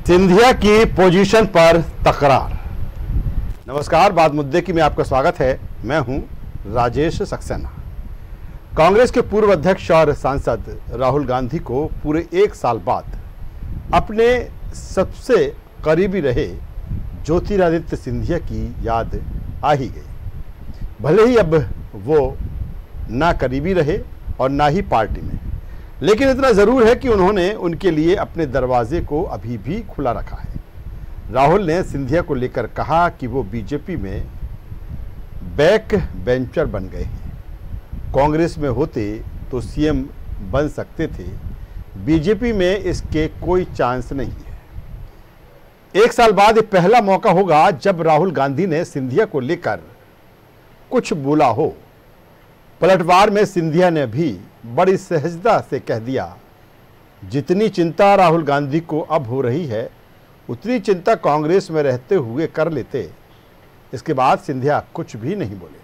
सिंधिया की पोजीशन पर तकरार। नमस्कार, बात मुद्दे की में आपका स्वागत है। मैं हूं राजेश सक्सेना। कांग्रेस के पूर्व अध्यक्ष और सांसद राहुल गांधी को पूरे एक साल बाद अपने सबसे करीबी रहे ज्योतिरादित्य सिंधिया की याद आ ही गई। भले ही अब वो ना करीबी रहे और ना ही पार्टी में, लेकिन इतना ज़रूर है कि उन्होंने उनके लिए अपने दरवाजे को अभी भी खुला रखा है। राहुल ने सिंधिया को लेकर कहा कि वो बीजेपी में बैक बेंचर बन गए हैं। कांग्रेस में होते तो सीएम बन सकते थे, बीजेपी में इसके कोई चांस नहीं है। एक साल बाद पहला मौका होगा जब राहुल गांधी ने सिंधिया को लेकर कुछ बोला हो। पलटवार में सिंधिया ने भी बड़ी सहजता से कह दिया, जितनी चिंता राहुल गांधी को अब हो रही है उतनी चिंता कांग्रेस में रहते हुए कर लेते। इसके बाद सिंधिया कुछ भी नहीं बोले।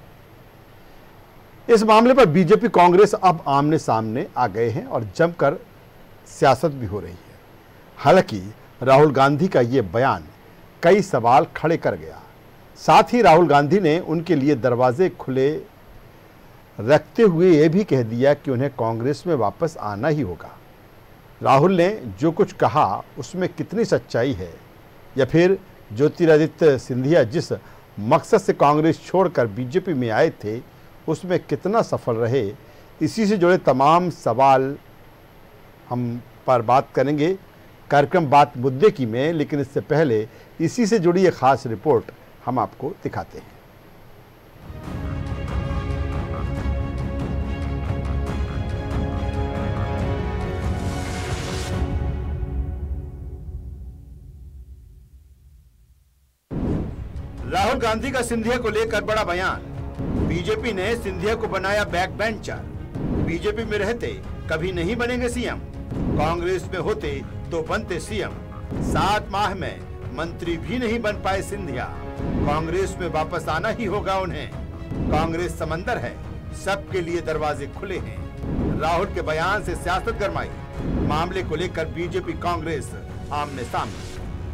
इस मामले पर बीजेपी कांग्रेस अब आमने सामने आ गए हैं और जमकर सियासत भी हो रही है। हालांकि राहुल गांधी का ये बयान कई सवाल खड़े कर गया। साथ ही राहुल गांधी ने उनके लिए दरवाजे खुले रखते हुए ये भी कह दिया कि उन्हें कांग्रेस में वापस आना ही होगा। राहुल ने जो कुछ कहा उसमें कितनी सच्चाई है, या फिर ज्योतिरादित्य सिंधिया जिस मकसद से कांग्रेस छोड़कर बीजेपी में आए थे उसमें कितना सफल रहे, इसी से जुड़े तमाम सवाल हम पर बात करेंगे कार्यक्रम बात मुद्दे की में। लेकिन इससे पहले इसी से जुड़ी एक खास रिपोर्ट हम आपको दिखाते हैं। राहुल गांधी का सिंधिया को लेकर बड़ा बयान। बीजेपी ने सिंधिया को बनाया बैक बेंचर। बीजेपी में रहते कभी नहीं बनेंगे सीएम, कांग्रेस में होते तो बनते सीएम। 7 माह में मंत्री भी नहीं बन पाए सिंधिया, कांग्रेस में वापस आना ही होगा उन्हें। कांग्रेस समंदर है, सबके लिए दरवाजे खुले हैं। राहुल के बयान से सियासत गरमाई। मामले को लेकर बीजेपी कांग्रेस आमने सामने।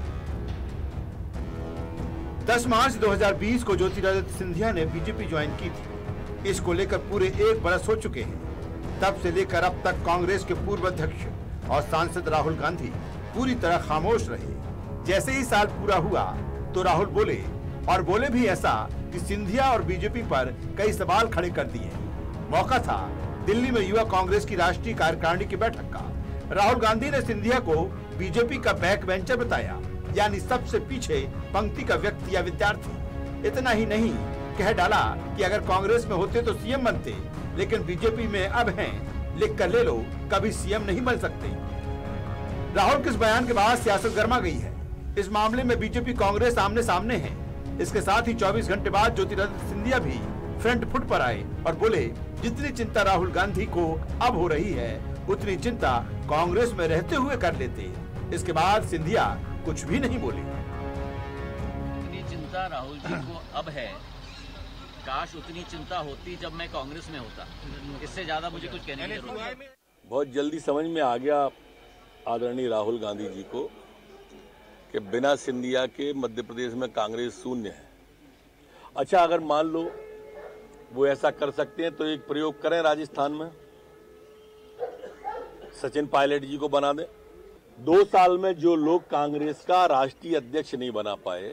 10 मार्च 2020 को ज्योतिरादित्य सिंधिया ने बीजेपी ज्वाइन की थी। इसको लेकर पूरे 1 बरस हो चुके हैं। तब से लेकर अब तक कांग्रेस के पूर्व अध्यक्ष और सांसद राहुल गांधी पूरी तरह खामोश रहे। जैसे ही साल पूरा हुआ तो राहुल बोले, और बोले भी ऐसा कि सिंधिया और बीजेपी पर कई सवाल खड़े कर दिए। मौका था दिल्ली में युवा कांग्रेस की राष्ट्रीय कार्यकारिणी की बैठक का। राहुल गांधी ने सिंधिया को बीजेपी का बैक बेंचर बताया, यानी सबसे पीछे पंक्ति का व्यक्ति या विद्यार्थी। इतना ही नहीं, कह डाला कि अगर कांग्रेस में होते तो सीएम बनते, लेकिन बीजेपी में अब हैं, लिख कर ले लो, कभी सीएम नहीं बन सकते। राहुल के इस बयान के बाद सियासत गर्मा गई है। इस मामले में बीजेपी कांग्रेस आमने सामने है। इसके साथ ही 24 घंटे बाद ज्योतिरादित्य सिंधिया भी फ्रंट फुट पर आए और बोले, जितनी चिंता राहुल गांधी को अब हो रही है उतनी चिंता कांग्रेस में रहते हुए कर लेते। इसके बाद सिंधिया कुछ भी नहीं बोले। इतनी चिंता राहुल जी को अब है, काश उतनी चिंता होती जब मैं कांग्रेस में होता। इससे ज्यादा मुझे कुछ कहने की जरूरत नहीं। बहुत जल्दी समझ में आ गया आदरणीय राहुल गांधी जी को कि बिना सिंधिया के मध्य प्रदेश में कांग्रेस शून्य है। अच्छा, अगर मान लो वो ऐसा कर सकते हैं तो एक प्रयोग करें, राजस्थान में सचिन पायलट जी को बना दें। 2 साल में जो लोग कांग्रेस का राष्ट्रीय अध्यक्ष नहीं बना पाए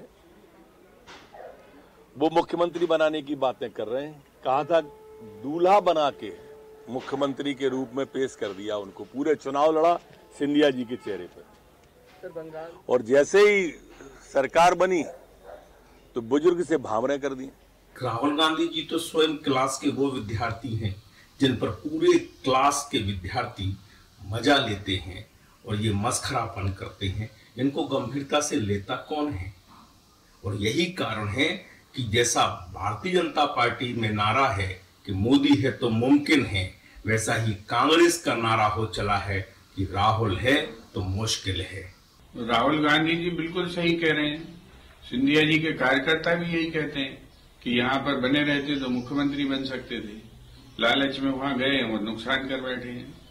वो मुख्यमंत्री बनाने की बातें कर रहे हैं। कहा था दूल्हा बना के मुख्यमंत्री के रूप में पेश कर दिया उनको। पूरे चुनाव लड़ा सिंधिया जी के चेहरे पर। और जैसे ही सरकार बनी तो बुजुर्ग से भावनाएं कर दी। राहुल गांधी जी तो स्वयं क्लास के वो विद्यार्थी हैं जिन पर पूरे क्लास के विद्यार्थी मजा लेते हैं और ये मस्खरापन करते हैं। इनको गंभीरता से लेता कौन है? और यही कारण है कि जैसा भारतीय जनता पार्टी में नारा है कि मोदी है तो मुमकिन है, वैसा ही कांग्रेस का नारा हो चला है कि राहुल है तो मुश्किल है। राहुल गांधी जी बिल्कुल सही कह रहे हैं। सिंधिया जी के कार्यकर्ता भी यही कहते हैं कि यहाँ पर बने रहते तो मुख्यमंत्री बन सकते थे। लालच में वहां गए और नुकसान कर बैठे हैं।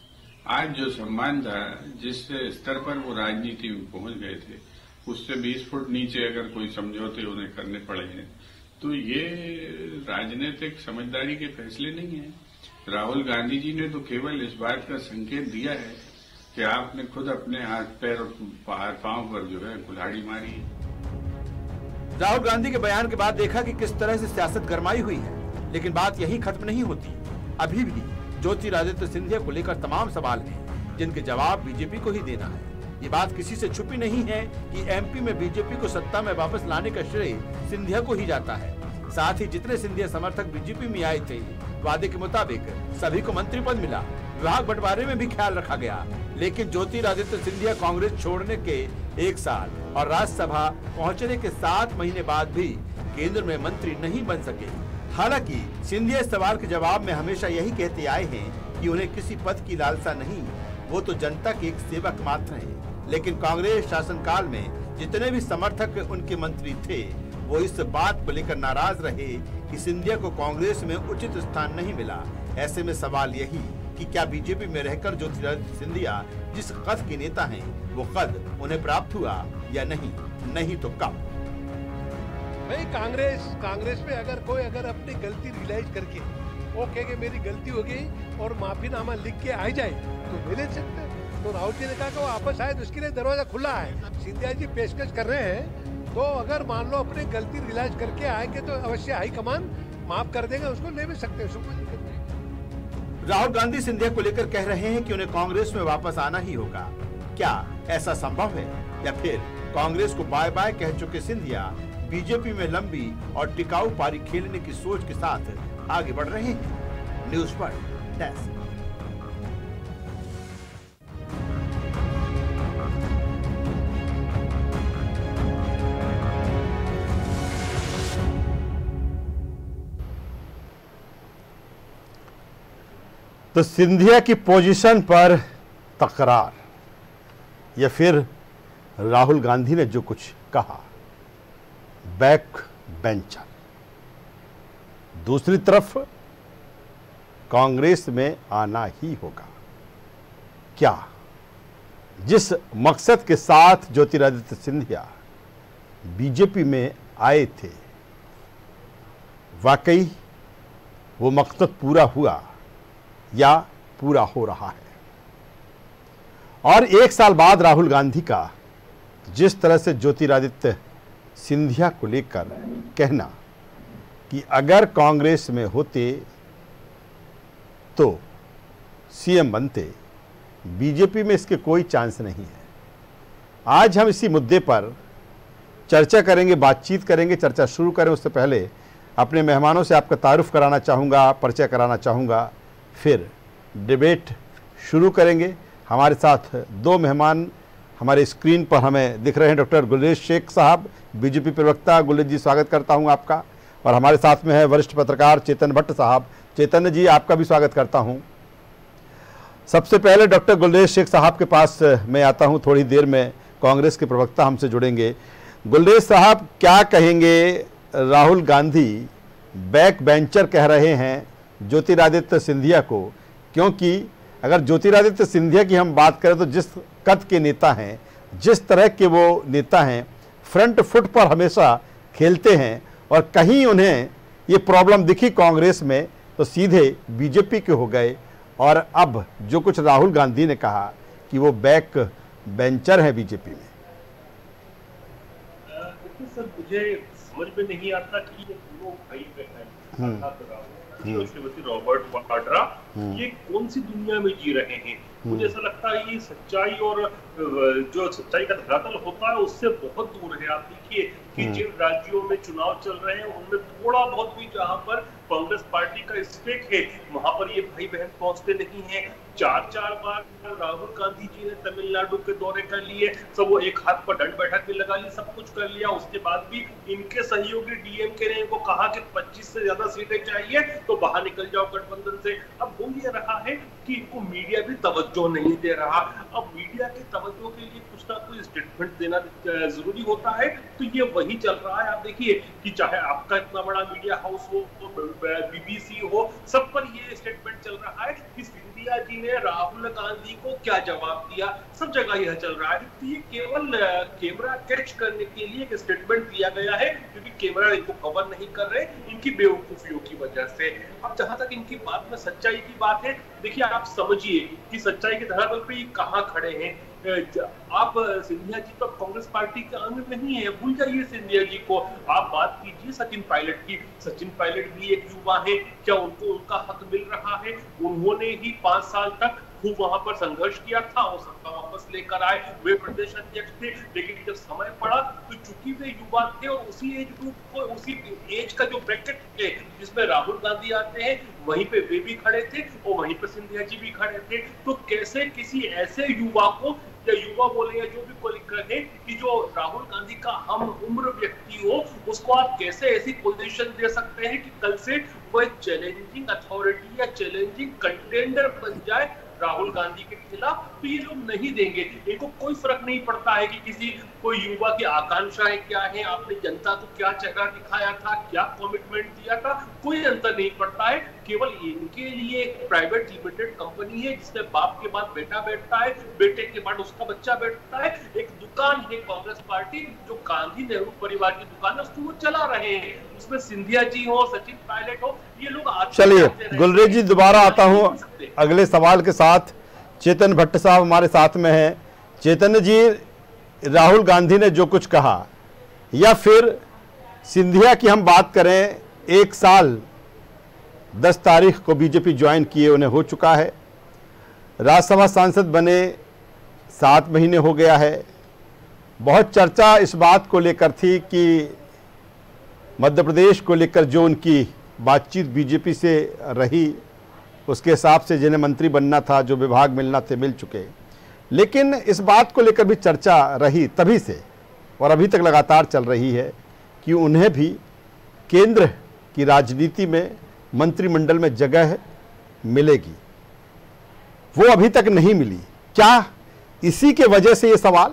आज जो सम्मान था, जिस स्तर पर वो राजनीति में पहुंच गए थे, उससे 20 फुट नीचे अगर कोई समझौते उन्हें करने पड़े हैं, तो ये राजनीतिक समझदारी के फैसले नहीं है। राहुल गांधी जी ने तो केवल इस बात का संकेत दिया है कि आपने खुद अपने हाथ पैर और पांव पर जो है कुल्हाड़ी मारी है। राहुल गांधी के बयान के बाद देखा कि किस तरह से सियासत गरमाई हुई है, लेकिन बात यही खत्म नहीं होती। अभी भी ज्योतिरादित्य सिंधिया को लेकर तमाम सवाल हैं, जिनके जवाब बीजेपी को ही देना है। ये बात किसी से छुपी नहीं है कि एमपी में बीजेपी को सत्ता में वापस लाने का श्रेय सिंधिया को ही जाता है। साथ ही जितने सिंधिया समर्थक बीजेपी में आए थे, वादे के मुताबिक सभी को मंत्री पद मिला, विभाग बंटवारे में भी ख्याल रखा गया। लेकिन ज्योतिरादित्य सिंधिया कांग्रेस छोड़ने के 1 साल और राज्यसभा पहुंचने के 7 महीने बाद भी केंद्र में मंत्री नहीं बन सके। हालांकि सिंधिया इस सवाल के जवाब में हमेशा यही कहते आए हैं कि उन्हें किसी पद की लालसा नहीं, वो तो जनता के एक सेवक मात्र हैं। लेकिन कांग्रेस शासनकाल में जितने भी समर्थक उनके मंत्री थे, वो इस बात को लेकर नाराज रहे कि सिंधिया को कांग्रेस में उचित स्थान नहीं मिला। ऐसे में सवाल यही कि क्या बीजेपी में रहकर ज्योतिरादित्य सिंधिया जिस कद के नेता हैं, वो कद उन्हें प्राप्त हुआ या नहीं तो कब? भाई कांग्रेस में अगर अपनी गलती रियलाइज करके वो कहे कि मेरी गलती हो गई और माफीनामा लिख के आ जाए तो ले सकते हैं। तो राहुल जी ने कहा कि वो वापस आए तो उसके लिए दरवाजा खुला है। सिंधिया जी पेशकश कर रहे हैं, तो अगर मान लो अपनी गलती रियलाइज करके आएंगे तो अवश्य हाईकमान माफ कर देगा, उसको ले भी सकते हैं। राहुल गांधी सिंधिया को लेकर कह रहे हैं कि उन्हें कांग्रेस में वापस आना ही होगा। क्या ऐसा संभव है, या फिर कांग्रेस को बाय बाय कह चुके सिंधिया बीजेपी में लंबी और टिकाऊ पारी खेलने की सोच के साथ आगे बढ़ रहे हैं? न्यूज पर डेस्क। तो सिंधिया की पोजीशन पर तकरार, या फिर राहुल गांधी ने जो कुछ कहा, बैक बेंचर। दूसरी तरफ कांग्रेस में आना ही होगा। क्या जिस मकसद के साथ ज्योतिरादित्य सिंधिया बीजेपी में आए थे, वाकई वो मकसद पूरा हुआ या पूरा हो रहा है? और 1 साल बाद राहुल गांधी का जिस तरह से ज्योतिरादित्य सिंधिया को लेकर कहना कि अगर कांग्रेस में होते तो सीएम बनते, बीजेपी में इसके कोई चांस नहीं है। आज हम इसी मुद्दे पर चर्चा करेंगे, बातचीत करेंगे। चर्चा शुरू करें उससे पहले अपने मेहमानों से आपका तारुफ कराना चाहूँगा, परिचय कराना चाहूँगा, फिर डिबेट शुरू करेंगे। हमारे साथ 2 मेहमान हमारे स्क्रीन पर हमें दिख रहे हैं। डॉक्टर गुलेश शेख साहब, बीजेपी प्रवक्ता। गुलेश जी, स्वागत करता हूं आपका। और हमारे साथ में है वरिष्ठ पत्रकार चेतन भट्ट साहब। चेतन जी, आपका भी स्वागत करता हूं। सबसे पहले डॉक्टर गुलेश शेख साहब के पास मैं आता हूं। थोड़ी देर में कांग्रेस के प्रवक्ता हमसे जुड़ेंगे। गुलेश साहब, क्या कहेंगे? राहुल गांधी बैक बेंचर कह रहे हैं ज्योतिरादित्य सिंधिया को, क्योंकि अगर ज्योतिरादित्य सिंधिया की हम बात करें तो जिस कद के नेता हैं, जिस तरह के वो नेता हैं, फ्रंट फुट पर हमेशा खेलते हैं, और कहीं उन्हें ये प्रॉब्लम दिखी कांग्रेस में तो सीधे बीजेपी के हो गए। और अब जो कुछ राहुल गांधी ने कहा कि वो बैक बेंचर है बीजेपी में। सर, मुझे समझ में नहीं आता कि ये दोनों भाई बहन श्रीमती रॉबर्ट वाड्रा ये कौन सी दुनिया में जी रहे हैं। मुझे ऐसा लगता है ये सच्चाई और जो सच्चाई का धरातल होता है उससे बहुत दूर है। आप देखिए कि जिन राज्यों में चुनाव चल रहे हैं उनमें थोड़ा बहुत भी जहां पर कांग्रेस पार्टी का स्टेक है, वहां पर ये भाई बहन पहुंचते नहीं हैं। 4 बार राहुल गांधी जी ने तमिलनाडु के दौरे कर लिए, सब वो एक हाथ पर दंड बैठक भी लगा ली, सब कुछ कर लिया। उसके बाद भी इनके सहयोगी डीएमके ने इनको कहा कि 25 से ज्यादा सीटें चाहिए तो बाहर निकल जाओ गठबंधन से। अब हो ये रहा है कि इनको मीडिया भी तवज्जो नहीं दे रहा। अब मीडिया की तवज्जो के लिए कुछ ना कुछ स्टेटमेंट देना जरूरी होता है, तो ये वही चल रहा है। आप देखिए कि चाहे आपका इतना बड़ा मीडिया हाउस हो, बीबीसी हो, सब पर ये स्टेटमेंट चल रहा है कि सिंधिया जी ने राहुल गांधी को क्या जवाब दिया, सब जगह यह चल रहा है। तो ये केवल कैमरा कैच करने के लिए एक स्टेटमेंट दिया गया है, क्योंकि कैमरा इनको कवर नहीं कर रहे इनकी बेवकूफियों की वजह से। अब जहां तक इनकी बात में सच्चाई की बात है, देखिए आप समझिए कि सच्चाई के धरातल पे कहां खड़े हैं। आप सिंधिया जी तो कांग्रेस पार्टी के अंग नहीं है, भूल जाइए सिंधिया जी को। आप बात कीजिए सचिन पायलट की। सचिन पायलट भी एक युवा है, क्या उनको उनका हक मिल रहा है? उन्होंने ही 5 साल तक खूब वहां पर संघर्ष किया था, वो सत्ता वापस लेकर आए, वे प्रदेश अध्यक्ष थे। लेकिन जब समय पड़ा तो चूंकि वे युवा थे और उसी एज ग्रुप को, उसी एज का जो ब्रैकेट है जिसमें राहुल गांधी आते हैं, वहीं पे वे भी खड़े थे और वहीं पे सिंधिया जी भी खड़े थे। तो कैसे किसी ऐसे युवा को, या युवा बोले या जो भी कोई कहे, कि जो राहुल गांधी का हम उम्र व्यक्ति हो, उसको आप कैसे ऐसी पोजीशन दे सकते हैं कि कल से वो एक चैलेंजिंग अथॉरिटी या चैलेंजिंग कंटेंडर बन जाए राहुल गांधी के खिलाफ? तो ये लोग नहीं देंगे। इनको कोई फर्क नहीं पड़ता है कि किसी कोई युवा की आकांक्षाएं क्या है, आपने जनता को क्या चेहरा दिखाया था, क्या कमिटमेंट दिया था, कोई अंतर नहीं पड़ता है। केवल इनके लिए एक प्राइवेट लिमिटेड कंपनी है जिसमें बाप के बाद बेटा बैठता है, बेटे के बाद उसका बच्चा बैठता है। एक दुकान है कांग्रेस पार्टी, जो गांधी नेहरू परिवार की दुकान है, उसको वो चला रहे हैं। उसमें सिंधिया जी हो, सचिन पायलट हो, ये लोग चलिए गुलरेज जी, दोबारा आता हूँ अगले सवाल के साथ। चेतन भट्ट साहब हमारे साथ में हैं। चेतन जी, राहुल गांधी ने जो कुछ कहा, या फिर सिंधिया की हम बात करें, 1 साल 10 तारीख को बीजेपी ज्वाइन किए उन्हें हो चुका है, राज्यसभा सांसद बने 7 महीने हो गया है। बहुत चर्चा इस बात को लेकर थी कि मध्य प्रदेश को लेकर जो उनकी बातचीत बीजेपी से रही, उसके हिसाब से जिन्हें मंत्री बनना था, जो विभाग मिलना थे, मिल चुके। लेकिन इस बात को लेकर भी चर्चा रही तभी से, और अभी तक लगातार चल रही है, कि उन्हें भी केंद्र की राजनीति में मंत्रिमंडल में जगह मिलेगी। वो अभी तक नहीं मिली। क्या इसी के वजह से ये सवाल?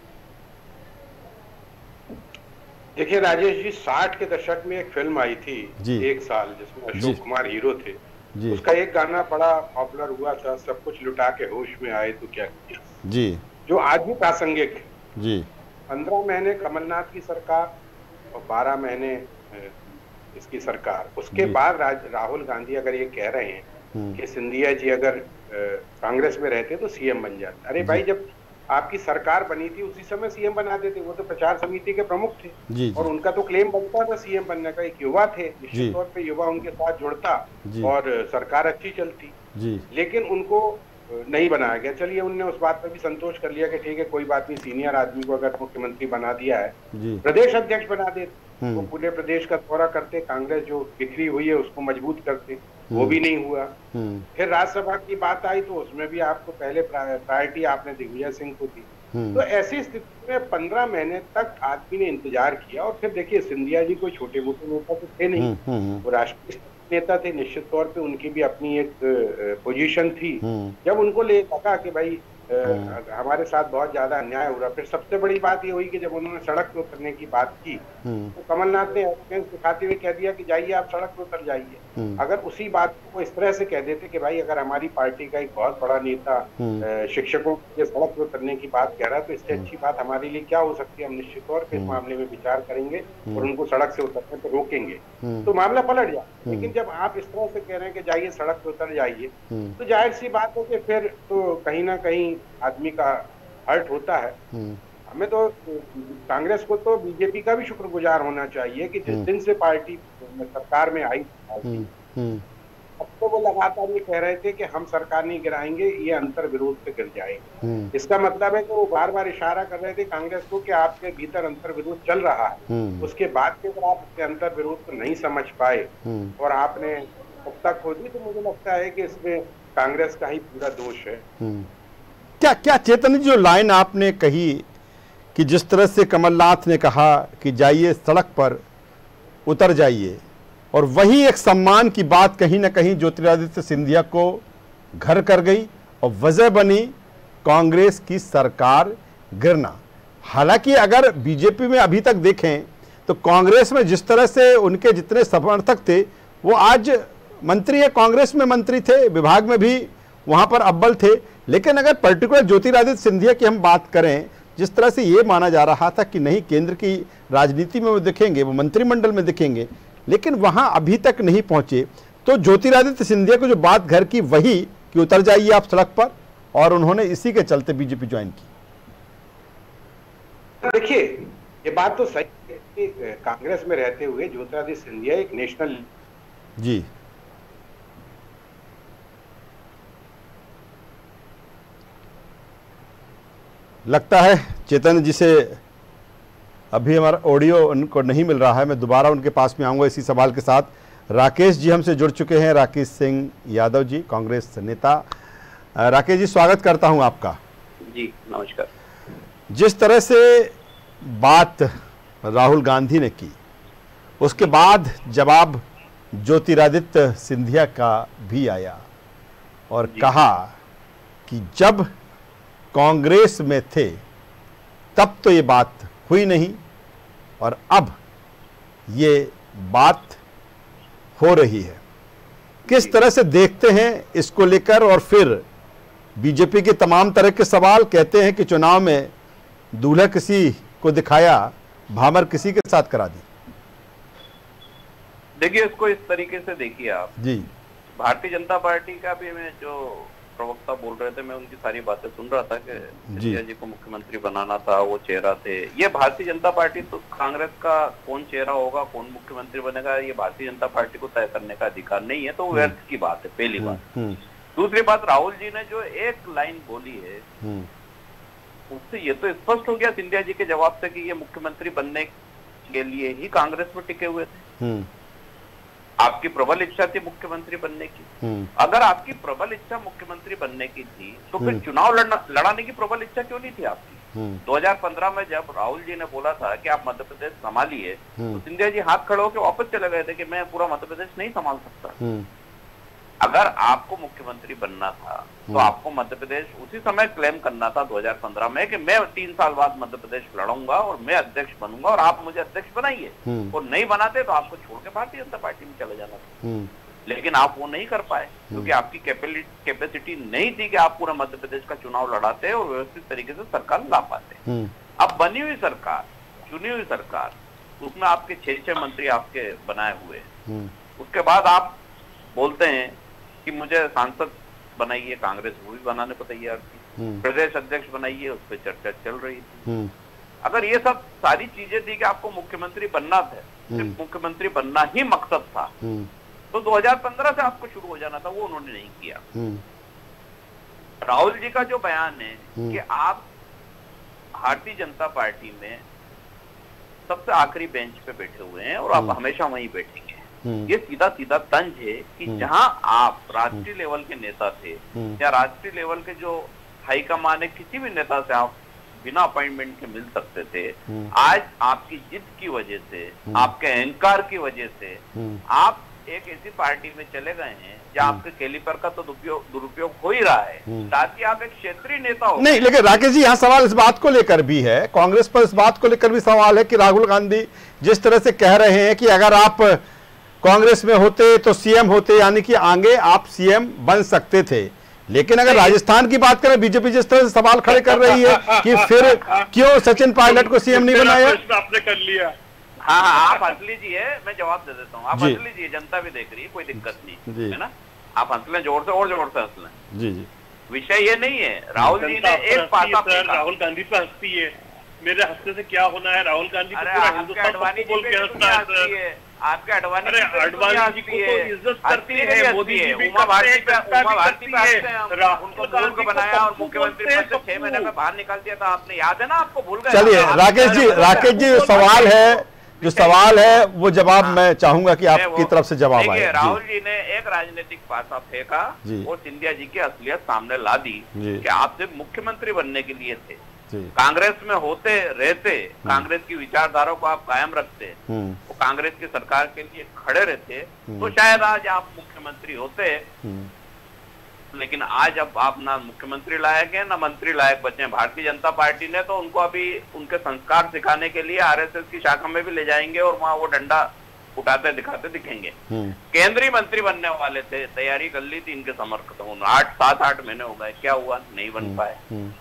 देखिए राजेश जी, 60 के दशक में एक फिल्म आई थी 1 साल, जिसमें अशोक कुमार हीरो थे। उसका एक गाना बड़ा पॉपुलर हुआ था, सब कुछ लुटा के होश में आए तो क्या किया जी, जो आज भी प्रासंगिक है जी। 15 महीने कमलनाथ की सरकार और 12 महीने इसकी सरकार। उसके बाद राहुल गांधी अगर ये कह रहे हैं कि सिंधिया जी अगर कांग्रेस में रहते तो सीएम बन जाते। अरे भाई, जब आपकी सरकार बनी थी उसी समय सीएम बना देते। वो तो प्रचार समिति के प्रमुख थे जी, और उनका तो क्लेम बनता था सीएम बनने का। एक युवा थे, निश्चित तौर पे युवा उनके साथ जुड़ता और सरकार अच्छी चलती जी। लेकिन उनको नहीं बनाया गया। चलिए, उनने उस बात पर भी संतोष कर लिया कि ठीक है, कोई बात नहीं, सीनियर आदमी को अगर मुख्यमंत्री बना दिया है, प्रदेश अध्यक्ष बना देते, वो पूरे प्रदेश का दौरा करते, कांग्रेस जो बिखरी हुई है उसको मजबूत करते। वो भी नहीं हुआ। फिर राज्यसभा की बात आई तो उसमें भी आपको पहले प्रायोरिटी आपने दिग्विजय सिंह को दी। तो ऐसी स्थिति में 15 महीने तक आदमी ने इंतजार किया। और फिर देखिए, सिंधिया जी कोई छोटे मोटे नेता तो थे नहीं, वो राष्ट्रीय नेता थे। निश्चित तौर पे उनकी भी अपनी एक पोजीशन थी। जब उनको लगा कि भाई हमारे साथ बहुत ज्यादा अन्याय हो रहा, फिर सबसे बड़ी बात ये हुई कि जब उन्होंने सड़क पे उतरने की बात की तो कमलनाथ ने दिखाते हुए कह दिया कि जाइए आप सड़क पे उतर जाइए। अगर उसी बात को इस तरह से कह देते कि भाई अगर हमारी पार्टी का एक बहुत बड़ा नेता शिक्षकों के सड़क पे उतरने की बात कह रहा है तो इससे अच्छी बात हमारे लिए क्या हो सकती है, हम निश्चित तौर पर इस मामले में विचार करेंगे और उनको सड़क से उतरने पर रोकेंगे, तो मामला पलट जाए। लेकिन जब आप इस तरह से कह रहे हैं कि जाइए सड़क पे उतर जाइए, तो जाहिर सी बात है कि फिर तो कहीं ना कहीं आदमी का हर्ट होता है। हमें तो कांग्रेस को तो बीजेपी का भी शुक्रगुजार होना चाहिए कि जिस दिन से पार्टी सरकार में आई, अब तो वो लगातार ये कह रहे थे कि हम सरकार नहीं गिराएंगे, ये अंतर विरोध से गिर जाएंगे। इसका मतलब है कि वो बार बार इशारा कर रहे थे कांग्रेस को कि आपके भीतर अंतर विरोध चल रहा है। उसके बाद के अगर आप उसके अंतर विरोध को नहीं समझ पाए और आपने सत्ता खो दी, तो मुझे लगता है कि इसमें कांग्रेस का ही पूरा दोष है। क्या चेतन जी, जो लाइन आपने कही कि जिस तरह से कमलनाथ ने कहा कि जाइए सड़क पर उतर जाइए, और वही एक सम्मान की बात कहीं ना कहीं ज्योतिरादित्य सिंधिया को घर कर गई और वजह बनी कांग्रेस की सरकार गिरना। हालांकि अगर बीजेपी में अभी तक देखें तो कांग्रेस में जिस तरह से उनके जितने समर्थक थे वो आज मंत्री है, कांग्रेस में मंत्री थे, विभाग में भी वहां पर अव्वल थे। लेकिन अगर पर्टिकुलर ज्योतिरादित्य सिंधिया की हम बात करें, जिस तरह से ये माना जा रहा था कि नहीं केंद्र की राजनीति में वो दिखेंगे, वो मंत्रिमंडल में दिखेंगे, लेकिन वहां अभी तक नहीं पहुंचे, तो ज्योतिरादित्य सिंधिया को जो बात घर की वही कि उतर जाइए आप सड़क पर, और उन्होंने इसी के चलते बीजेपी ज्वाइन की। देखिए, ये बात तो सही है कि कांग्रेस में रहते हुए ज्योतिरादित्य सिंधिया एक नेशनल जी लगता है चेतन जी से अभी हमारा ऑडियो उनको नहीं मिल रहा है, मैं दोबारा उनके पास में आऊंगा इसी सवाल के साथ। राकेश जी हमसे जुड़ चुके हैं, राकेश सिंह यादव जी, कांग्रेस नेता। राकेश जी, स्वागत करता हूं आपका। जी नमस्कार। जिस तरह से बात राहुल गांधी ने की, उसके बाद जवाब ज्योतिरादित्य सिंधिया का भी आया और कहा कि जब कांग्रेस में थे तब तो ये बात हुई नहीं और अब ये बात हो रही है। किस तरह से देखते हैं इसको लेकर? और फिर बीजेपी के तमाम तरह के सवाल, कहते हैं कि चुनाव में दूल्हा किसी को दिखाया, भामर किसी के साथ करा दी। देखिए, इसको इस तरीके से देखिए आप जी। भारतीय जनता पार्टी का भी मैं जो प्रवक्ता बोल रहे थे, मैं उनकी सारी बातें सुन रहा था कि सिंधिया जी को मुख्यमंत्री बनाना था, वो चेहरा थे। ये भारतीय जनता पार्टी तो कांग्रेस का कौन चेहरा होगा, कौन मुख्यमंत्री बनेगा, ये भारतीय जनता पार्टी को तय करने का अधिकार नहीं है, तो व्यर्थ की बात है, पहली बात। दूसरी बात, राहुल जी ने जो एक लाइन बोली है उससे ये तो स्पष्ट हो गया सिंधिया जी के जवाब से कि ये मुख्यमंत्री बनने के लिए ही कांग्रेस में टिके हुए थे। आपकी प्रबल इच्छा थी मुख्यमंत्री बनने की। अगर आपकी प्रबल इच्छा मुख्यमंत्री बनने की थी तो फिर चुनाव लड़ाने की प्रबल इच्छा क्यों नहीं थी आपकी? 2015 में जब राहुल जी ने बोला था कि आप मध्य प्रदेश संभालिए, तो सिंधिया जी हाथ खड़े होकर वापस चले गए थे कि मैं पूरा मध्य प्रदेश नहीं संभाल सकता। अगर आपको मुख्यमंत्री बनना था तो आपको मध्य प्रदेश उसी समय क्लेम करना था 2015 में कि मैं 3 साल बाद मध्य प्रदेश लड़ूंगा और मैं अध्यक्ष बनूंगा और आप मुझे अध्यक्ष बनाइए। और नहीं बनाते तो आपको छोड़ के भारतीय जनता पार्टी में चले जाना था। लेकिन आप वो नहीं कर पाए क्योंकि आपकी कैपेसिटी नहीं थी कि आप पूरा मध्य प्रदेश का चुनाव लड़ाते और व्यवस्थित तरीके से सरकार ला पाते। अब बनी हुई सरकार, चुनी हुई सरकार, उसमें आपके 6 मंत्री आपके बनाए हुए, उसके बाद आप बोलते हैं कि मुझे सांसद बनाइए, कांग्रेस वो भी बनाने को तैयार थी, प्रदेश अध्यक्ष बनाइए, उस पर चर्चा चल रही थी। अगर ये सब सारी चीजें थी कि आपको मुख्यमंत्री बनना था, सिर्फ मुख्यमंत्री बनना ही मकसद था, तो 2015 से आपको शुरू हो जाना था, वो उन्होंने नहीं किया। राहुल जी का जो बयान है कि आप भारतीय जनता पार्टी में सबसे आखिरी बेंच पे बैठे हुए हैं और आप हमेशा वहीं बैठेंगे, ये सीधा सीधा तंज है कि जहां आप राष्ट्रीय लेवल के नेता थे या राष्ट्रीय लेवल के जो हाईकमान है, किसी भी नेता से आप बिना अपॉइंटमेंट के मिल सकते थे, आज आपकी जिद की वजह से, आपके अहंकार की वजह से आप एक ऐसी पार्टी में चले गए हैं जहां आपके कैलिपर का तो दुरुपयोग हो ही रहा है, ताकि आप एक क्षेत्रीय नेता हो। नहीं, लेकिन राकेश जी, यहाँ सवाल इस बात को लेकर भी है, कांग्रेस पर इस बात को लेकर भी सवाल है कि राहुल गांधी जिस तरह से कह रहे हैं कि अगर आप कांग्रेस में होते तो सीएम होते, यानी कि आगे आप सीएम बन सकते थे। लेकिन अगर राजस्थान की बात करें, बीजेपी जिस तरह से सवाल खड़े कर रही है कि फिर क्यों सचिन पायलट को सीएम नहीं बनाया? आपने कर लिया। हाँ, आप हंस लीजिए, मैं जवाब दे देता हूँ। आप हंस लीजिए, जनता भी देख रही है, कोई दिक्कत नहीं है ना। आप हंस लें, जोर से और जोर से हंस लें। जी जी, विषय ये नहीं है। राहुल जी ने एक पासा फेंका। राहुल गांधी पे हंसती है, मेरे हंसने से क्या होना है? राहुल गांधी आपके अडवाणी जी पे हंसना है, आपके अडवाणी जी को तो इज्जत करती है, मोदी जी भी उमा भारती पे हंसते हैं, उनको भूल को बनाया और मुख्यमंत्री पद से 6 महीने में बाहर निकाल दिया था आपने, याद है ना आपको? भूल गए। चलिए राकेश जी सवाल है, जो सवाल है वो जवाब मैं चाहूंगा कि आपकी तरफ से जवाब आए। राहुल जी ने एक राजनीतिक पासा फेंका और सिंधिया जी की असलियत सामने ला दी कि आप सिर्फ मुख्यमंत्री बनने के लिए थे, कांग्रेस में होते रहते, कांग्रेस की विचारधारा को आप कायम रखते, वो कांग्रेस की सरकार के लिए खड़े रहते, तो शायद आज आप मुख्यमंत्री होते। लेकिन आज अब आप ना मुख्यमंत्री लायक है ना मंत्री लायक बचे हैं। भारतीय जनता पार्टी ने तो उनको अभी उनके संस्कार सिखाने के लिए आरएसएस की शाखा में भी ले जाएंगे और वहां वो डंडा उठाते दिखाते दिखेंगे। केंद्रीय मंत्री बनने वाले थे, तैयारी कर ली थी इनके समर्थकों ने, 7-8 महीने हो गए, क्या हुआ? नहीं बन पाए।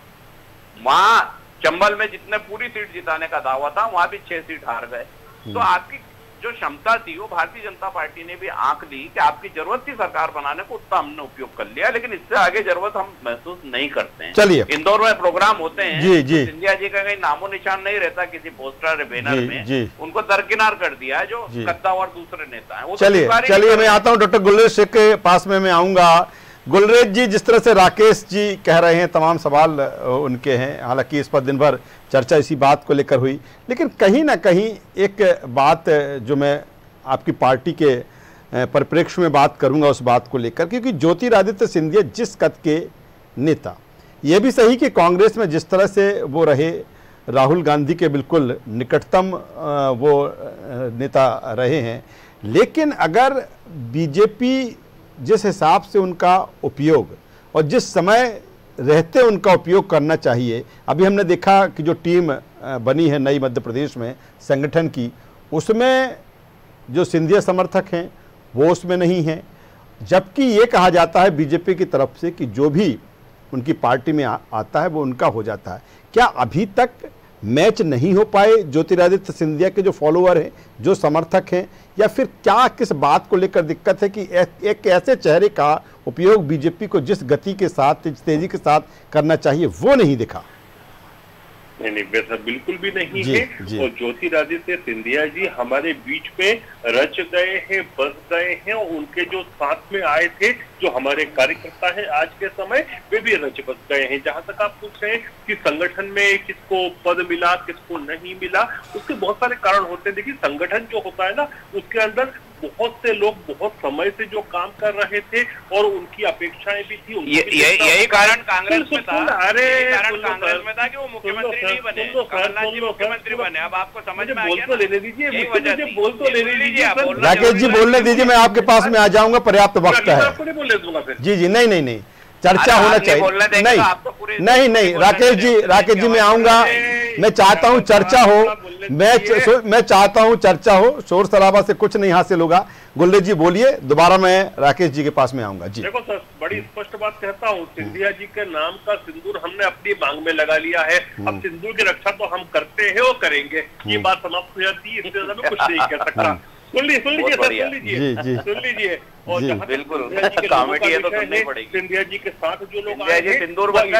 वहां चंबल में जितने पूरी सीट जिताने का दावा था वहां भी 6 सीट हार गए। तो आपकी जो क्षमता थी वो भारतीय जनता पार्टी ने भी आंक ली कि आपकी जरूरत थी सरकार बनाने को, उतना हमने उपयोग कर लिया, लेकिन इससे आगे जरूरत हम महसूस नहीं करते हैं। चलिए, इंदौर में प्रोग्राम होते हैं, जी जी, तो सिंधिया जी का कहीं नामो निशान नहीं रहता किसी पोस्टर बैनर में, उनको दरकिनार कर दिया है जो कद्दा और दूसरे नेता है। चलिए मैं आता हूँ डॉक्टर गुलरेज शेख के पास में मैं आऊंगा। गुलरेज जी, जिस तरह से राकेश जी कह रहे हैं, तमाम सवाल उनके हैं, हालांकि इस पर दिन भर चर्चा इसी बात को लेकर हुई, लेकिन कहीं ना कहीं एक बात जो मैं आपकी पार्टी के परिप्रेक्ष्य में बात करूंगा उस बात को लेकर, क्योंकि ज्योतिरादित्य सिंधिया जिस कद के नेता, ये भी सही कि कांग्रेस में जिस तरह से वो रहे, राहुल गांधी के बिल्कुल निकटतम वो नेता रहे हैं, लेकिन अगर बीजेपी जिस हिसाब से उनका उपयोग और जिस समय रहते उनका उपयोग करना चाहिए, अभी हमने देखा कि जो टीम बनी है नई मध्य प्रदेश में संगठन की, उसमें जो सिंधिया समर्थक हैं वो उसमें नहीं हैं, जबकि ये कहा जाता है बीजेपी की तरफ से कि जो भी उनकी पार्टी में आता है वो उनका हो जाता है। क्या अभी तक मैच नहीं हो पाए ज्योतिरादित्य सिंधिया के जो फॉलोअर हैं, जो समर्थक हैं, या फिर क्या किस बात को लेकर दिक्कत है कि एक ऐसे चेहरे का उपयोग बीजेपी को जिस गति के साथ, तेजी के साथ करना चाहिए वो नहीं दिखा? नहीं, वैसा बिल्कुल भी नहीं है। और ज्योतिरादित्य सिंधिया जी हमारे बीच में रच गए हैं, बस गए हैं, और उनके जो साथ में आए थे, जो हमारे कार्यकर्ता हैं आज के समय, वे भी रच बस गए हैं। जहां तक आप पूछ रहे हैं कि संगठन में किसको पद मिला, किसको नहीं मिला, उसके बहुत सारे कारण होते हैं। देखिए, संगठन जो होता है ना, उसके अंदर बहुत से लोग बहुत समय से जो काम कर रहे थे और उनकी अपेक्षाएं भी थी। यही कारण कांग्रेस में था। अरे कांग्रेस में था कि वो मुख्यमंत्री नहीं बने, कमलनाथ जी मुख्यमंत्री बने। अब आपको समझ में आ गया ना? लेने दीजिए, बोल तो लेने दीजिए। राकेश जी बोलने दीजिए, मैं आपके पास में आ जाऊंगा, पर्याप्त वक्त है। जी जी, नहीं, चर्चा होना चाहिए। नहीं, राकेश जी मैं आऊंगा, मैं चाहता हूं चर्चा हो, मैं चाहता हूं चर्चा हो, शोर शराबा से कुछ नहीं हासिल होगा। गुलरेज जी बोलिए, दोबारा मैं राकेश जी के पास में आऊंगा। जी देखो सर, बड़ी स्पष्ट बात कहता हूँ, सिंधिया जी के नाम का सिंदूर हमने अपनी मांग में लगा लिया है। अब सिंदूर की रक्षा तो हम करते हैं और करेंगे, ये बात समाप्त हो जाती है, इससे ज्यादा मैं कुछ नहीं कह सकता। सुन लीजिए सर, सुन लीजिए। और बिल्कुल कॉमेडी है तो सुननी पड़ेगी। सिंधिया जी के साथ जो लोग आए हैं, सिंदूर भाजपा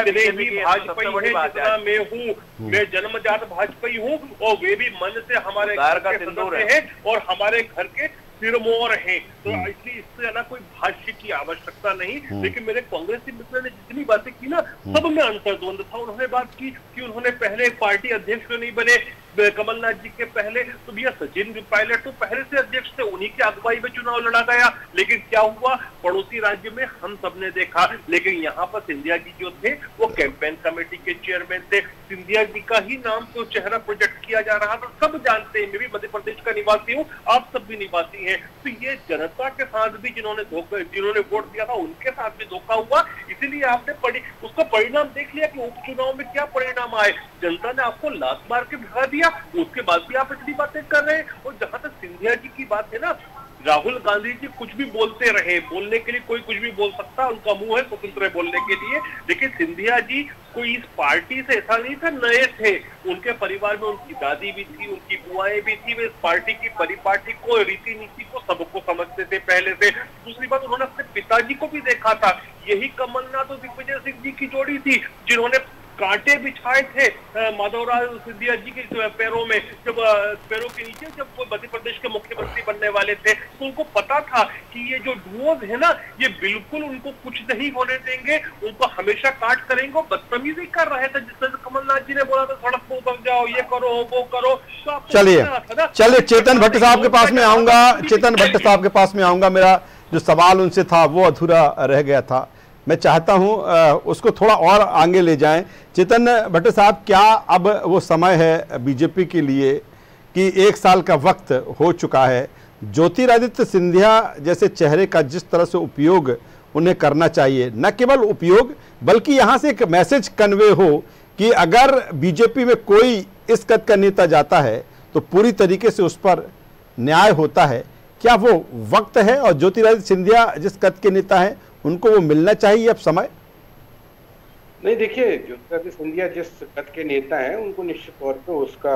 है जितना मैं हूँ, मैं जन्मजात भाजपाई हूँ, और वे भी मन से हमारे घर का सदस्य हैं और हमारे घर के सिरमौर हैं। तो इसलिए इससे ज्यादा कोई भाष्य की आवश्यकता नहीं। लेकिन मेरे कांग्रेसी मित्र ने जितनी बातें की ना, सब में अंतर्द्वंद था। उन्होंने बात की कि उन्होंने पहले पार्टी अध्यक्ष क्यों नहीं बने कमलनाथ जी के पहले, तो भैया सचिन पायलट तो पहले से अध्यक्ष थे, उन्हीं की अगुवाई में चुनाव लड़ा गया। लेकिन क्या हुआ, पड़ोसी राज्य में हम सबने देखा। लेकिन यहाँ पर सिंधिया जी जो थे वो कैंपेन कमेटी के चेयरमैन थे, सिंधिया जी का ही नाम तो चेहरा प्रोजेक्ट किया जा रहा था। सब जानते हैं, मैं भी मध्य प्रदेश का निवासी हूँ, आप सब भी निवासी हैं। तो ये जनता के साथ भी जिन्होंने वोट दिया था, उनके साथ भी धोखा हुआ। इसीलिए आपने उसका परिणाम देख लिया कि उपचुनाव में क्या परिणाम आए। जनता ने आपको लात मार के भगा दिया, उसके बाद भी आप इतनी बातें कर रहे हैं। और जहां तक सिंधिया जी की बात है ना, राहुल गांधी जी कुछ भी बोलते रहे, बोलने के लिए कोई कुछ भी बोल सकता, उनका मुंह है, स्वतंत्र है बोलने के लिए। लेकिन सिंधिया जी कोई इस पार्टी से ऐसा नहीं था, नए थे। उनके परिवार में उनकी दादी भी थी, उनकी बुआएं भी थी। वे इस पार्टी की परिपाटी को, रीति नीति को, सबको समझते थे पहले से। दूसरी बात, उन्होंने अपने पिताजी को भी देखा था। यही कमलनाथ और दिग्विजय सिंह जी की जोड़ी थी, जिन्होंने कांटे बिछाए थे माधवराव सिंधिया जी के पैरों में, जब पैरों के नीचे जब वो मध्य प्रदेश के मुख्यमंत्री बनने वाले थे। तो उनको पता था कि ये जो डुओज है ना, ये बिल्कुल उनको कुछ नहीं होने देंगे, उनको हमेशा काट करेंगे। बदतमीजी कर रहे थे, जिस तरह कमलनाथ जी ने बोला था सड़क पर उतर जाओ, ये करो वो करो। तो चलिए चेतन भट्ट साहब के पास में आऊंगा। मेरा जो सवाल उनसे था वो अधूरा रह गया था, मैं चाहता हूं उसको थोड़ा और आगे ले जाएं। चेतन भट्ट साहब, क्या अब वो समय है बीजेपी के लिए कि 1 साल का वक्त हो चुका है, ज्योतिरादित्य सिंधिया जैसे चेहरे का जिस तरह से उपयोग उन्हें करना चाहिए, न केवल उपयोग बल्कि यहाँ से एक मैसेज कन्वे हो कि अगर बीजेपी में कोई इस कद का नेता जाता है तो पूरी तरीके से उस पर न्याय होता है, क्या वो वक्त है? और ज्योतिरादित्य सिंधिया जिस कद के नेता हैं उनको वो मिलना चाहिए अब समय? नहीं, देखिए, ज्योतिरादित्य सिंधिया जिस कद के नेता हैं उनको निश्चित तौर पे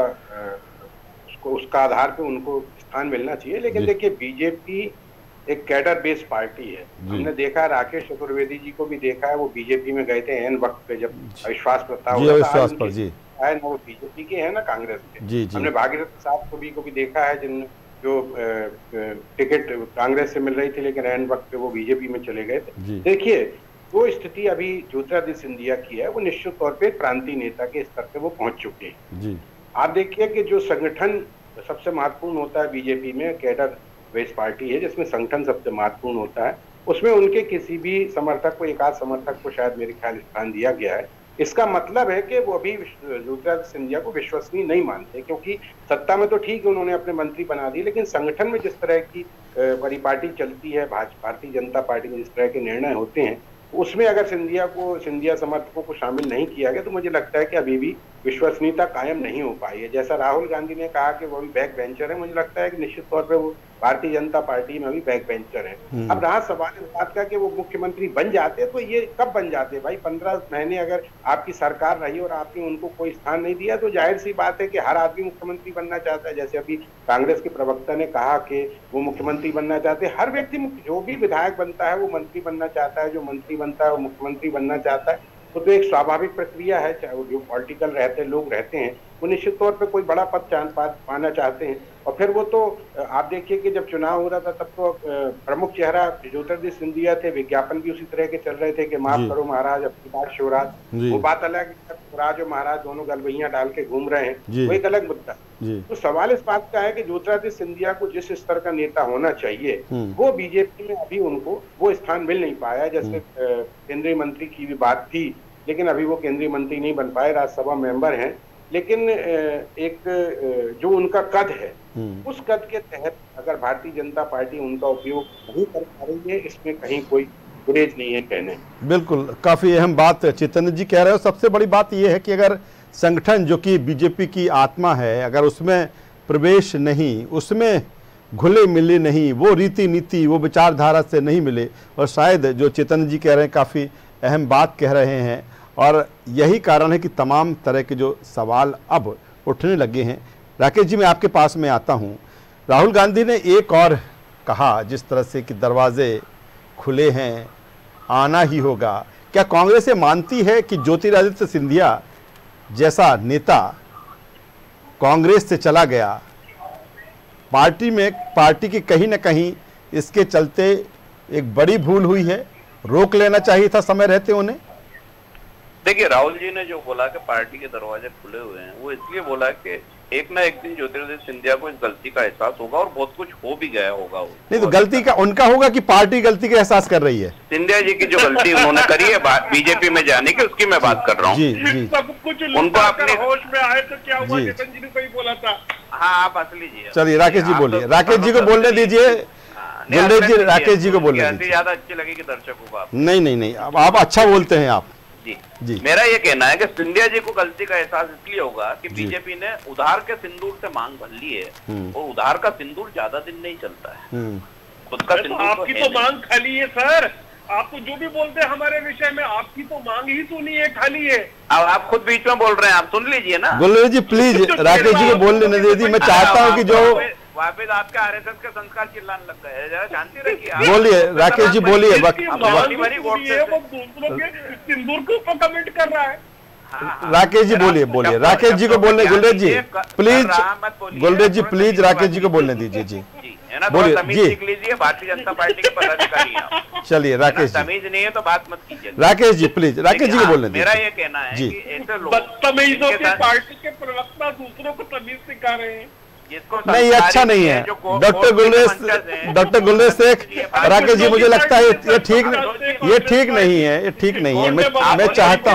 उसका आधार पे उनको स्थान मिलना चाहिए। लेकिन देखिए, बीजेपी एक कैडर बेस्ड पार्टी है। हमने देखा, राकेश चतुर्वेदी जी को भी देखा है, वो बीजेपी में गए थे एन वक्त पे जब अविश्वास प्रस्ताव हुआ था। ना वो बीजेपी के हैं ना कांग्रेस के। हमने भागीरथ साहब को भी देखा है जिन जो टिकट कांग्रेस से मिल रही थी, लेकिन एन वक्त पे वो बीजेपी में चले गए थे। देखिए, वो स्थिति अभी ज्योतिरादित्य सिंधिया की है, वो निश्चित तौर पे क्रांति नेता के स्तर पे वो पहुंच चुके हैं। आप देखिए कि जो संगठन सबसे महत्वपूर्ण होता है बीजेपी में, कैडर बेस्ड पार्टी है जिसमें संगठन सबसे महत्वपूर्ण होता है, उसमें उनके किसी भी समर्थक को, एक आध समर्थक को शायद मेरे ख्याल स्थान दिया गया है। इसका मतलब है कि वो अभी ज्योतिरादित्य सिंधिया को विश्वसनीय नहीं मानते, क्योंकि सत्ता में तो ठीक है उन्होंने अपने मंत्री बना दिए, लेकिन संगठन में जिस तरह की परिपाटी चलती है, भारतीय जनता पार्टी में जिस तरह के निर्णय होते हैं, उसमें अगर सिंधिया समर्थकों को शामिल नहीं किया गया तो मुझे लगता है कि अभी भी विश्वसनीयता कायम नहीं हो पाई है। जैसा राहुल गांधी ने कहा कि वो भी बैक बेंचर है, मुझे लगता है कि निश्चित तौर पे वो भारतीय जनता पार्टी में भी बैक बेंचर है। अब रहा सवाल इस बात का कि वो मुख्यमंत्री बन जाते तो ये कब बन जाते भाई? 15 महीने अगर आपकी सरकार रही और आपने उनको कोई स्थान नहीं दिया तो जाहिर सी बात है कि हर आदमी मुख्यमंत्री बनना चाहता है। जैसे अभी कांग्रेस के प्रवक्ता ने कहा कि वो मुख्यमंत्री बनना चाहते हैं। हर व्यक्ति, जो भी विधायक बनता है वो मंत्री बनना चाहता है, जो मंत्री बनता है वो मुख्यमंत्री बनना चाहता है। तो एक स्वाभाविक प्रक्रिया है, चाहे वो जो पॉलिटिकल लोग रहते हैं वो निश्चित तौर पे कोई बड़ा पद पाना चाहते हैं। और फिर वो तो आप देखिए कि जब चुनाव हो रहा था तब तो प्रमुख चेहरा ज्योतिरादित्य सिंधिया थे, विज्ञापन भी उसी तरह के चल रहे थे कि माफ करो महाराज, अपनी बात शिवराज। वो बात अलग है, शिवराज और महाराज दोनों गलबैया डाल के घूम रहे हैं, वो एक अलग मुद्दा। तो सवाल इस बात का है कि ज्योतिरादित्य सिंधिया को जिस स्तर का नेता होना चाहिए वो बीजेपी में अभी उनको वो स्थान मिल नहीं पाया। जैसे केंद्रीय मंत्री की भी बात थी, लेकिन अभी वो केंद्रीय मंत्री नहीं बन पाए, राज्यसभा मेंबर हैं। लेकिन एक जो उनका कद है, उस कद के तहत अगर भारतीय जनता पार्टी उनका उपयोग नहीं कर पा रही है, इसमें कहीं कोई गुरेज नहीं है कहने। बिल्कुल, काफी अहम बात चितन जी कह रहे हो। सबसे बड़ी बात यह है कि अगर संगठन जो कि बीजेपी की आत्मा है, अगर उसमें प्रवेश नहीं, उसमें घुले मिले नहीं, वो रीति नीति, वो विचारधारा से नहीं मिले, और शायद जो चेतन जी कह रहे हैं काफ़ी अहम बात कह रहे हैं, और यही कारण है कि तमाम तरह के जो सवाल अब उठने लगे हैं। राकेश जी, मैं आपके पास में आता हूं। राहुल गांधी ने एक और कहा जिस तरह से कि दरवाजे खुले हैं, आना ही होगा। क्या कांग्रेस ये मानती है कि ज्योतिरादित्य सिंधिया जैसा नेता कांग्रेस से चला गया, पार्टी की कहीं ना कहीं इसके चलते एक बड़ी भूल हुई है, रोक लेना चाहिए था समय रहते उन्हें? देखिए, राहुल जी ने जो बोला कि पार्टी के दरवाजे खुले हुए हैं, वो इसलिए बोला कि एक ना एक दिन ज्योतिरादित्य सिंधिया को इस गलती का एहसास होगा और बहुत कुछ हो भी गया होगा। नहीं तो गलती का उनका होगा कि पार्टी गलती का एहसास कर रही है? सिंधिया जी की जो गलती उन्होंने करी है बीजेपी में जाने की, उसकी मैं बात कर रहा हूँ। सब कुछ उनको अपने होश में आए तो क्या हुआ, चेतन जी ने कोई बोला था। हाँ, आप हंस लीजिए। चलिए राकेश जी बोलिए, राकेश जी को बोलने दीजिए। राकेश जी को बोलने दीजिए। ज्यादा अच्छी लगेगी दर्शकों को। नहीं, अब आप अच्छा बोलते हैं आप। जी, मेरा ये कहना है कि सिंधिया जी को गलती का एहसास इसलिए होगा कि बीजेपी ने उधार के सिंदूर से मांग भर ली है, और उधार का सिंदूर ज्यादा दिन नहीं चलता है। खुद का सिंदूर आपकी तो मांग खाली है सर, आप तो जो भी बोलते हैं हमारे विषय में, आपकी तो मांग ही सुनी है, खाली है। अब आप खुद बीच में बोल रहे हैं, आप सुन लीजिए ना। बोलिए जी प्लीज, राकेश जी को बोलने दीजिए। मैं चाहता हूँ कि जो वापस आपके आरएसएस के संस्कार चिल्लाने लग गए, जरा शांति रखिए। बोलिए राकेश जी, बोलिए। सिंदूर के ऊपर कमेंट कर रहा है। राकेश जी बोलिए। राकेश जी को बोलने, गुलरेज जी प्लीज, गुलरेज जी प्लीज राकेश जी को बोलने दीजिए। जी बोलिए जी। सीख लीजिए, भारतीय जनता पार्टी के पदाधिकारी हैं। चलिए राकेश जी, तमीज नहीं है तो बात मत कीजिए। राकेश जी प्लीज, राकेश जी को बोलने दीजिए। मेरा ये कहना है कि ऐसे लोग बदतमीजों की पार्टी के प्रवक्ता दूसरों को तमीज सिखा रहे हैं। नहीं, अच्छा नहीं है। डॉक्टर गुलरेज शेख, राकेश जी, मुझे लगता है ये ठीक नहीं है, ये ठीक नहीं है। मैं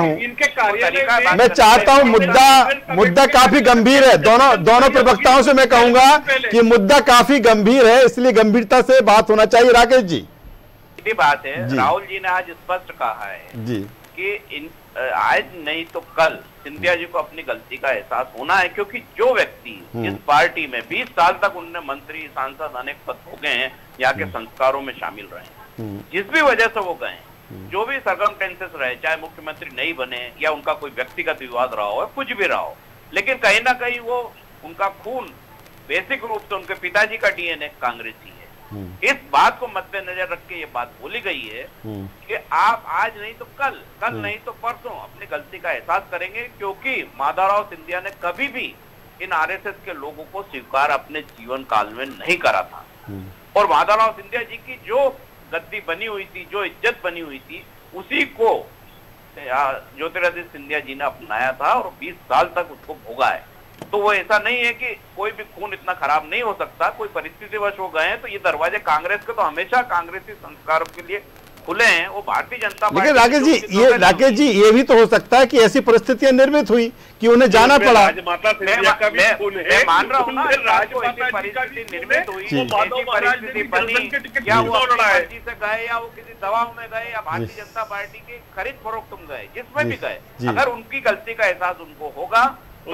चाहता हूँ मुद्दा काफी गंभीर है। दोनों प्रवक्ताओं से मैं कहूंगा कि मुद्दा काफी गंभीर है, इसलिए गंभीरता से बात होना चाहिए। राकेश जी, बात है, राहुल जी ने आज स्पष्ट कहा है जी कि आज नहीं तो कल सिंधिया जी को अपनी गलती का एहसास होना है, क्योंकि जो व्यक्ति इस पार्टी में 20 साल तक उनने मंत्री सांसद अनेक पद हो गए हैं, यहाँ के संस्कारों में शामिल रहे हैं, जिस भी वजह से वो गए, जो भी सर्कमस्टेंसेस रहे, चाहे मुख्यमंत्री नहीं बने या उनका कोई व्यक्तिगत विवाद रहा हो, कुछ भी रहा हो, लेकिन कहीं ना कहीं वो उनका खून बेसिक रूप से उनके पिताजी का डीएनए कांग्रेसी है। इस बात को मद्देनजर रख के ये बात बोली गई है कि आप आज नहीं तो कल नहीं तो परसों अपनी गलती का एहसास करेंगे, क्योंकि माधवराव सिंधिया ने कभी भी इन आरएसएस के लोगों को स्वीकार अपने जीवन काल में नहीं करा था। और माधवराव सिंधिया जी की जो गद्दी बनी हुई थी, जो इज्जत बनी हुई थी, उसी को ज्योतिरादित्य सिंधिया जी ने अपनाया था और 20 साल तक उसको भोगा है। तो वो ऐसा नहीं है कि कोई भी खून इतना खराब नहीं हो सकता, कोई परिस्थितिवश हो गए हैं, तो ये दरवाजे कांग्रेस के तो हमेशा कांग्रेसी संस्कारों के लिए खुले हैं। वो भारतीय जनता पार्टी, लेकिन राकेश जी ये भी तो हो सकता है कि ऐसी परिस्थितियां निर्मित हुई कि उन्हें जाना पड़ा। मैं मान रहा हूँ ना, परिस्थिति निर्मित हुई, परिस्थिति बनी, या वो मर्जी से गए या वो किसी दबाव में गए या भारतीय जनता पार्टी की खरीद फरोख्त में गए, जिसमें भी गए, अगर उनकी गलती का एहसास उनको होगा तो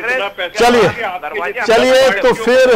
चलिए तो फिर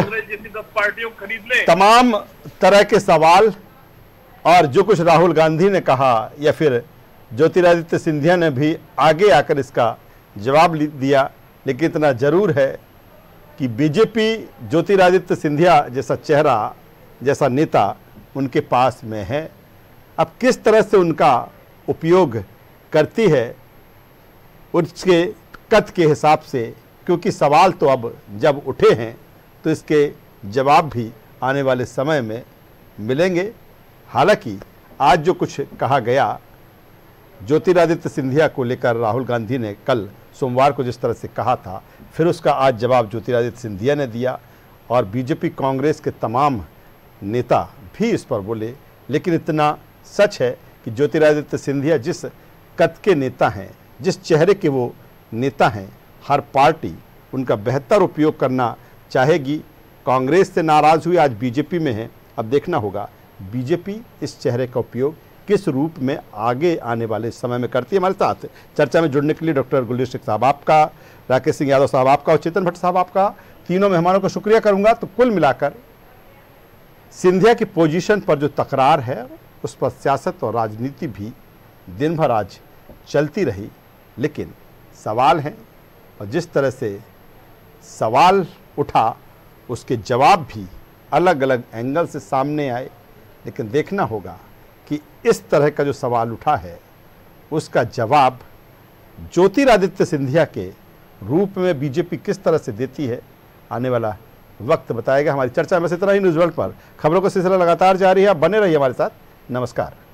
तमाम तरह के सवाल और जो कुछ राहुल गांधी ने कहा या फिर ज्योतिरादित्य सिंधिया ने भी आगे आकर इसका जवाब दिया, लेकिन इतना जरूर है कि बीजेपी ज्योतिरादित्य सिंधिया जैसा चेहरा, जैसा नेता उनके पास में है। अब किस तरह से उनका उपयोग करती है उसके कद के हिसाब से, क्योंकि सवाल तो अब जब उठे हैं तो इसके जवाब भी आने वाले समय में मिलेंगे। हालांकि आज जो कुछ कहा गया ज्योतिरादित्य सिंधिया को लेकर राहुल गांधी ने कल सोमवार को जिस तरह से कहा था, फिर उसका आज जवाब ज्योतिरादित्य सिंधिया ने दिया और बीजेपी कांग्रेस के तमाम नेता भी इस पर बोले। लेकिन इतना सच है कि ज्योतिरादित्य सिंधिया जिस कद के नेता हैं, जिस चेहरे के वो नेता हैं, हर पार्टी उनका बेहतर उपयोग करना चाहेगी। कांग्रेस से नाराज़ हुई, आज बीजेपी में है। अब देखना होगा बीजेपी इस चेहरे का उपयोग किस रूप में आगे आने वाले समय में करती है। हमारे साथ चर्चा में जुड़ने के लिए डॉक्टर गुलदीप सिंह साहब आपका, राकेश सिंह यादव साहब आपका और चेतन भट्ट साहब आपका, तीनों मेहमानों का शुक्रिया करूंगा। तो कुल मिलाकर सिंधिया की पोजीशन पर जो तकरार है उस पर सियासत और राजनीति भी दिन भर आज चलती रही, लेकिन सवाल हैं और जिस तरह से सवाल उठा उसके जवाब भी अलग अलग एंगल से सामने आए। लेकिन देखना होगा कि इस तरह का जो सवाल उठा है उसका जवाब ज्योतिरादित्य सिंधिया के रूप में बीजेपी किस तरह से देती है, आने वाला वक्त बताएगा। हमारी चर्चा में बस इतना ही। न्यूज़ वर्ल्ड पर खबरों का सिलसिला लगातार जारी है, बने रहिए हमारे साथ। नमस्कार।